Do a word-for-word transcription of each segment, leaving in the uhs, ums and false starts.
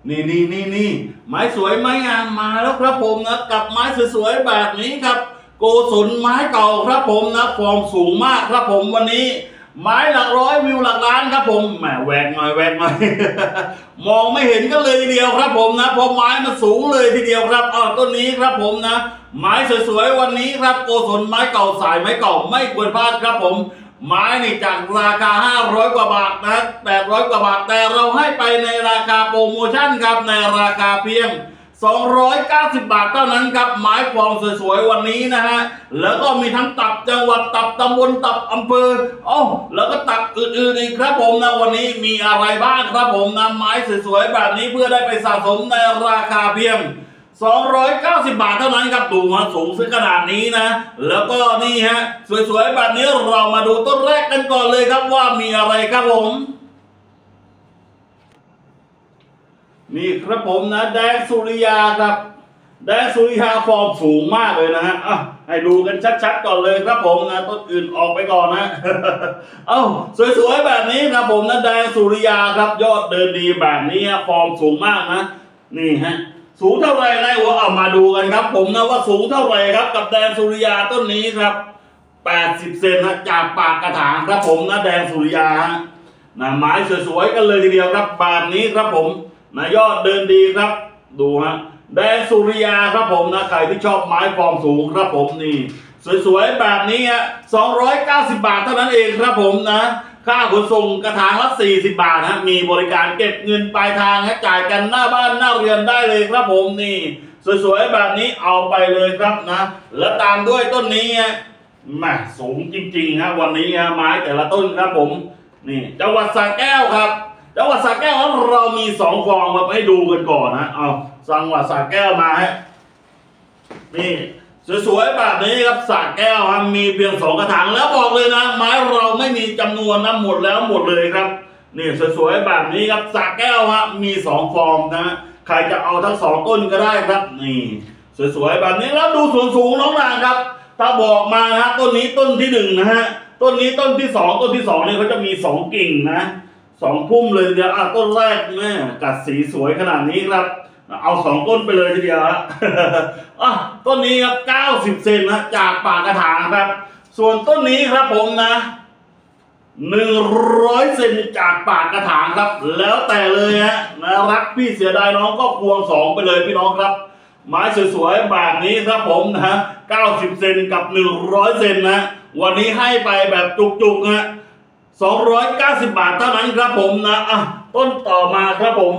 นี่นี่นี่นี่ไม้สวยไม้งามมาแล้วครับผมนะกับไม้สวยๆแบบนี้ครับโกศลไม้เก่าครับผมนะฟอร์มสูงมากครับผมวันนี้ไม้หลักร้อยวิวหลักล้านครับผมแหมแหวกหน่อยแหวกหน่อย มองไม่เห็นก็เลยทีเดียวครับผมนะเพราะไม้มันสูงเลยทีเดียวครับอ้าวต้นนี้ครับผมนะไม้สวยๆวันนี้ครับโกศลไม้เก่าสายไม้เก่าไม่ควรพลาดครับผมไม้นี่จากราคาห้าร้อยกว่าบาทนะแปดร้อยกว่าบาทแต่เราให้ไปในราคาโปรโมชั่นครับในราคาเพียงสองร้อยเก้าสิบบาทเท่านั้นครับไม้ฟองสวยๆวันนี้นะฮะแล้วก็มีทั้งตับจังหวัดตับตำบลตับอำเภออ๋อแล้วก็ตับอื่นๆอีกครับผมนะวันนี้มีอะไรบ้างครับผมนะไม้สวยๆแบบนี้เพื่อได้ไปสะสมในราคาเพียงสองร้อยเก้าสิบบาทเท่านั้นครับดูมาสูงซึ่งขนาดนี้นะแล้วก็นี่ฮะสวยๆแบบนี้เรามาดูต้นแรกกันก่อนเลยครับว่ามีอะไรครับผมนี่ครับผมนะแดงสุริยาครับแดงสุริยาฟอร์มสูงมากเลยนะฮะอ่ะให้ดูกันชัดๆก่อนเลยครับผมนะต้นอื่นออกไปก่อนนะ เอ้าสวยๆแบบนี้ครับผมนะแดงสุริยาครับยอดเดินดีแบบนี้ฟอร์มสูงมากนะนี่ฮะสูงเท่าไรนายหัวเอามาดูกันครับผมนะว่าสูงเท่าไรครับกับแดงสุริยาต้นนี้ครับแปดสิบเซนนะจากปากกระถางครับผมนะแดงสุริยานะไม้สวยๆกันเลยทีเดียวครับแบบนี้ครับผมนะยอดเดินดีครับดูฮะแดงสุริยาครับผมนะใครที่ชอบไม้ฟอร์มสูงครับผมนี่สวยๆแบบนี้ฮะสองร้อยเก้าสิบบาทเท่านั้นเองครับผมนะค่าขนส่งกระถางละสี่สิบบาทฮะมีบริการเก็บเงินปลายทางให้จ่ายกันหน้าบ้านหน้าเรือนได้เลยครับผมนี่สวยๆแบบนี้เอาไปเลยครับนะแล้วตามด้วยต้นนี้ฮะแหมสูงจริงๆฮะวันนี้ฮะไม้แต่ละต้นครับผมนี่จังหวัดสระแก้วครับจังหวัดสระแก้วเรามีสองฟองมาให้ดูกันก่อนนะเอาจังหวัดสระแก้วมาฮะนี่สวยๆแบบนี้ครับสระแก้วครับมีเพียงสองกระถางแล้วบอกเลยนะไม้เราไม่มีจำนวนนะหมดแล้วหมดเลยครับนี่สวยๆแบบนี้ครับสระแก้วครับมีสองฟองนะใครจะเอาทั้งสองต้นก็ได้ครับนี่สวยๆแบบนี้แล้วดูส่วนสูงน้องนางครับถ้าบอกมานะต้นนี้ต้นที่หนึ่งนะฮะต้นนี้ต้นที่สองต้นที่สองเนี่ยเขาจะมีสองกิ่งนะสองพุ่มเลยเดียวอ่ะต้นแรกเนี่ยกัดสีสวยขนาดนี้ครับเอาสองต้นไปเลยทีเดียวอ่ะต้นนี้ครับเก้าสิบเซนนะจากปากกระถางครับส่วนต้นนี้ครับผมนะหนึ่งร้อยเซนจากปากกระถางครับแล้วแต่เลยฮะนะรักพี่เสียดายน้องก็ควงสองไปเลยพี่น้องครับไม้สวยๆแบบนี้ครับผมนะเก้าสิบเซนกับหนึ่งร้อยเซนนะวันนี้ให้ไปแบบจุกๆนะสองร้อยเก้าสิบบาทเท่านั้นครับผมนะอ่ะต้นต่อมาครับผม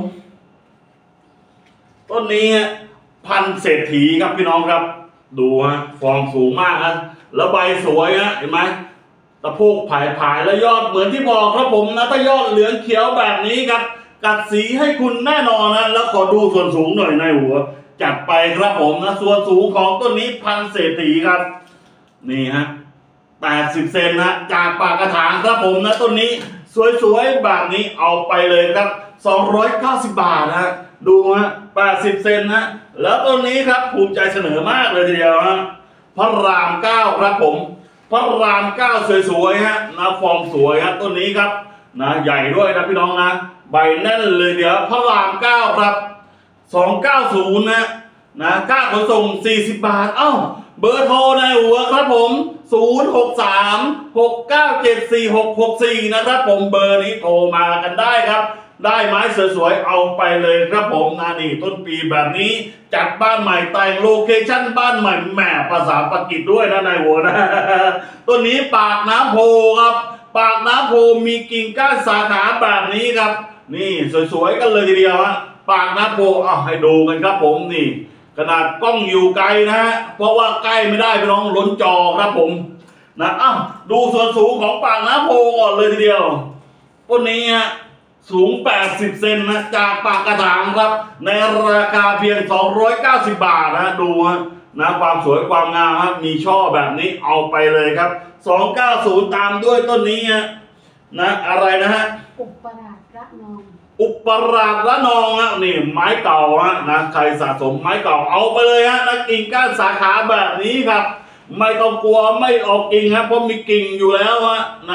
ต้นนี้พันเศรษฐีครับพี่น้องครับดูฮะฟอร์มสูงมากนะแล้วใบสวยฮะเห็นไหมตะโพกผายผายแล้วยอดเหมือนที่บอกครับผมนะถ้ายอดเหลืองเขียวแบบนี้ครับกัดสีให้คุณแน่นอนนะแล้วขอดูส่วนสูงหน่อยในหัวจัดไปครับผมนะส่วนสูงของต้นนี้พันเศรษฐีครับนี่ฮะแปดสิบเซนนะจากปากกระถางครับผมนะต้นนี้สวยๆแบบนี้เอาไปเลยครับสองร้อยเก้าสิบบาทนะดูฮะแปดสิบเซนนะแล้วต้นนี้ครับภูมิใจเสนอมากเลยทีเดียวฮะพระรามเก้าครับผมพระรามเก้าสวยๆฮะนะฟอร์มสวยฮะต้นนี้ครับนะใหญ่ด้วยนะพี่น้องนะใบแน่นเลยเดี๋ยวพระรามเก้าครับสองเก้าศูนย์นะนะค่าขนส่งสี่สิบบาทเอ้าเบอร์โทรในหัวครับผมศูนย์ หก สาม หก เก้า เจ็ด สี่ หก หก สี่นะครับผมเบอร์นี้โทรมากันได้ครับได้ไม้สวยๆเอาไปเลยครับผมนะนี่ต้นปีแบบนี้จัดบ้านใหม่แต่งโลเคชั่นบ้านใหม่แหมภาษาปากีสด้วยนะนายหัวนะต้นนี้ปากน้ำโพครับปากน้ำโพมีกิ่งก้านสาขาแบบนี้ครับนี่สวยๆกันเลยทีเดียวฮะปากน้ำโพเอาให้ดูกันครับผมนี่ขนาดกล้องอยู่ไกลนะฮะเพราะว่าใกล้ไม่ได้พี่น้องล้นจอครับผมนะอ้าวดูส่วนสูงของปากน้ำโพก่อนเลยทีเดียวต้นนี้ฮะสูงแปดสิบเซนนะจากปากกระถางครับในราคาเพียงสองร้อยเก้าสิบบาทนะดูฮะนะความสวยความงามฮะมีช่อแบบนี้เอาไปเลยครับสองเก้าศูนย์ตามด้วยต้นนี้ฮะนะอะไรนะฮะอุปราชระนองอุปราชระนองฮะนี่ไม้เก่าฮะนะใครสะสมไม้เก่าเอาไปเลยฮะนะกิ่งก้านสาขาแบบนี้ครับไม่ต้องกลัวไม่ออกกิ่งครับเพราะมีกิ่งอยู่แล้วฮะนะ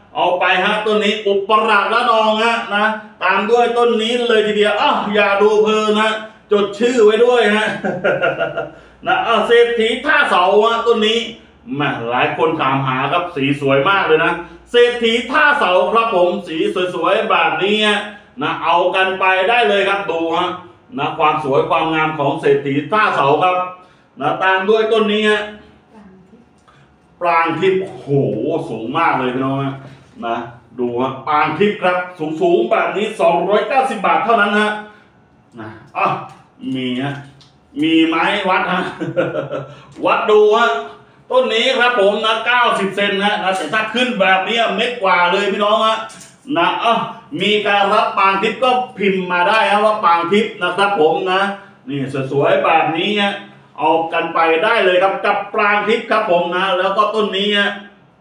เอาไปฮะต้นนี้อุปราชละนองฮะนะตามด้วยต้นนี้เลยทีเดียวอ้าวอย่าดูเพลินนะจดชื่อไว้ด้วยฮะ นะเอาเศรษฐีท่าเสาฮะต้นนี้แม่หลายคนถามหาครับสีสวยมากเลยนะเศรษฐีท่าเสาครับผมสีสวยๆแบบนี้นะเอากันไปได้เลยครับดูฮะนะความสวยความงามของเศรษฐีท่าเสาครับนะตามด้วยต้นนี้ฮะปรางทิพย์โอ้โหสูงมากเลยพี่น้องนะดูฮะปรางทิพย์ครับสูงสูงแบบนี้สองร้อยเก้าสิบบาทเท่านั้นฮะนะอ่ะมีฮะมีไม้วัดฮะ วัดดูฮะต้นนี้ครับผมนะเก้าสิบเซนฮะนะแต่ถ้าขึ้นแบบนี้เม็ดกว่าเลยพี่น้องฮะนะอ่ะมีการรับปรางทิพย์ก็พิมพ์มาได้ฮะว่าปรางทิพย์นะครับผมนะนี่สวยๆแบบนี้ฮะเอากันไปได้เลยครับกับปรางทิพย์ครับผมนะแล้วก็ต้นนี้ฮะ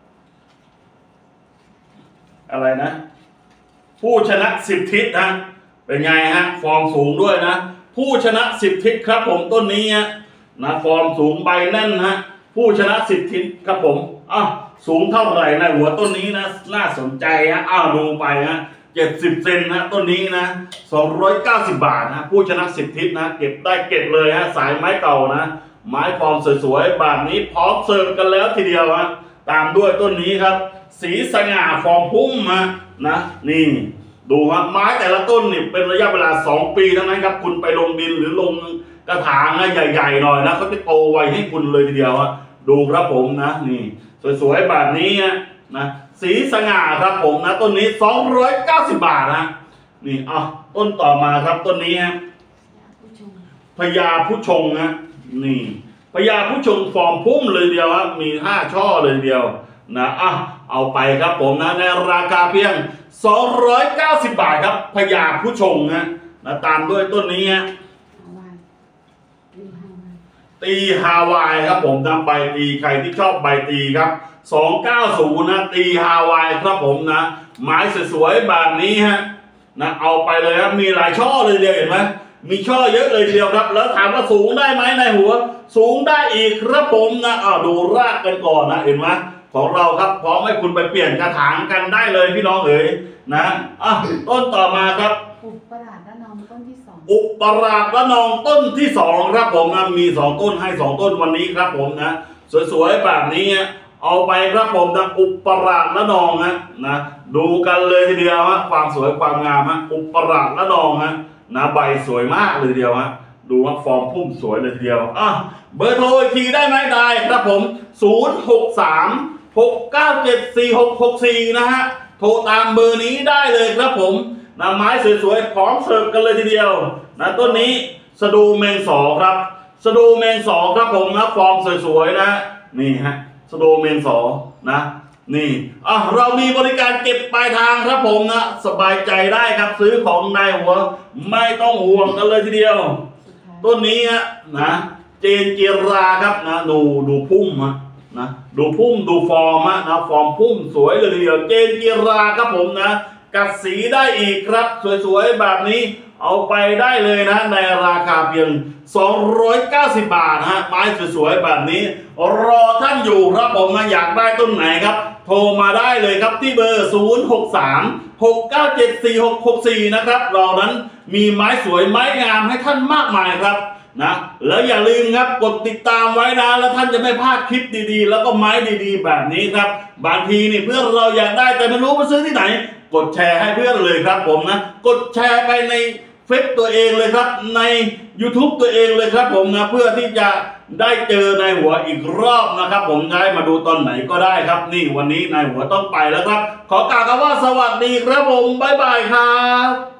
อะไรนะผู้ชนะสิบทิศฮะเป็นไงฮะฟอร์มสูงด้วยนะผู้ชนะสิบทิศครับผมต้นนี้ฮะนะฟอร์มสูงใบแน่นฮะผู้ชนะสิบทิศครับผมอ้าวสูงเท่าไหร่นะหัวต้นนี้นะน่าสนใจฮะอ้าวดูไปฮะเจ็ดสิบเซนฮะต้นนี้นะสองร้อยเก้าสิบบาทนะผู้ชนะสิบทิศนะเก็บได้เก็บเลยฮะสายไม้เก่านะไม้ฟอร์มสวยๆแบบนี้พร้อมเสิร์ฟกันแล้วทีเดียวฮะตามด้วยต้นนี้ครับสีสง่าฟอร์มพุ่มฮะนะนี่ดูฮะไม้แต่ละต้นนี่เป็นระยะเวลาสองปีทั้งนั้นครับคุณไปลงดินหรือลงกระถางนะใหญ่ๆหน่อยนะเขาจะโตไวให้คุณเลยทีเดียวฮะดูครับผมนะนี่สวยๆแบบนี้นะสีสง่าครับผมนะต้นนี้สองร้อยเก้าสิบบาทนะนี่อ่ะต้นต่อมาครับต้นนี้ฮะพญาผู้ชงนะนี่พญาผู้ชงฟอร์มพุ่มเลยเดียวครับมีห้าช่อเลยเดียวนะอ่ะเอาไปครับผมนะในราคาเพียงสองร้อยเก้าสิบบาทครับพญาผู้ชงนะนะตามด้วยต้นนี้ฮะตีฮาวายครับผมนำใบตีใครที่ชอบใบตีครับสองเก้าศูนย์นะตีฮาวายครับผมนะไม้สวยๆแบบนี้ฮะนะเอาไปเลยครับมีหลายช่อเลยเดียวเห็นไหมมีช่อเยอะเลยเดียวครับแล้วถามว่าสูงได้ไหมในหัวสูงได้อีกครับผมนะอ้าวดูรากกันก่อนนะเห็นไหมของเราครับพร้อมให้คุณไปเปลี่ยนกระถางกันได้เลยพี่น้องเอ๋ยนะอ่ะต้นต่อมาครับอุปราชละนองต้นที่สองอุปราชละนองต้นที่สองครับผมนะมีสองต้นให้สองต้นวันนี้ครับผมนะสวยๆแบบนี้เอาไปครับผมนะอุปราชละนองนะนะดูกันเลยทีเดียวฮะความสวยความงามฮะอุปราชละนองฮะนะใบสวยมากเลยทีเดียวฮะดูว่าฟอร์มพุ่มสวยเลยทีเดียวอ่ะเบอร์โทรอีกทีได้ไหมได้ครับผมศูนย์ หก สาม หก เก้า เจ็ด สี่ หก หก สี่นะฮะโทรตามเบอร์นี้ได้เลยครับผมนะไม้สวยๆพร้อมเสิร์ฟกันเลยทีเดียวนะต้นนี้สะดูเมงสอครับสะดูเมงสอครับผมนะฟอร์มสวยๆนะนี่ฮะสะดูเมงสอนะนี่อ่ะเรามีบริการเก็บปลายทางครับผมนะสบายใจได้ครับซื้อของนายหัวไม่ต้องห่วงกันเลยทีเดียวต้นนี้นะเจนเจราครับนะดูดูพุ่มนะนะดูพุ่มดูฟอร์มนะฟอร์มพุ่มสวยเลยทีเดียวเจนเจราครับผมนะกัดสีได้อีกครับสวยๆแบบนี้เอาไปได้เลยนะในราคาเพียงสองร้อยเก้าสิบบาทฮะไม้สวยๆแบบนี้รอท่านอยู่ครับผมนะอยากได้ต้นไหนครับโทรมาได้เลยครับที่เบอร์ศูนย์ หก สาม หก เก้า เจ็ด สี่ หก หก สี่นะครับเรานั้นมีไม้สวยไม้งามให้ท่านมากมายครับนะแล้วอย่าลืมครับกดติดตามไว้นะแล้วท่านจะไม่พลาดคลิปดีๆแล้วก็ไม้ดีๆแบบนี้ครับบางทีนี่เพื่อนเราอยากได้แต่ไม่รู้ไปซื้อที่ไหนกดแชร์ให้เพื่อนเลยครับผมนะกดแชร์ไปในเฟซตัวเองเลยครับใน ยูทูบ ตัวเองเลยครับผมนะเพื่อที่จะได้เจอนายหัวอีกรอบนะครับผมได้มาดูตอนไหนก็ได้ครับนี่วันนี้นายหัวต้องไปแล้วครับขอกล่าวคำว่าสวัสดีครับผมบ๊ายบายครับ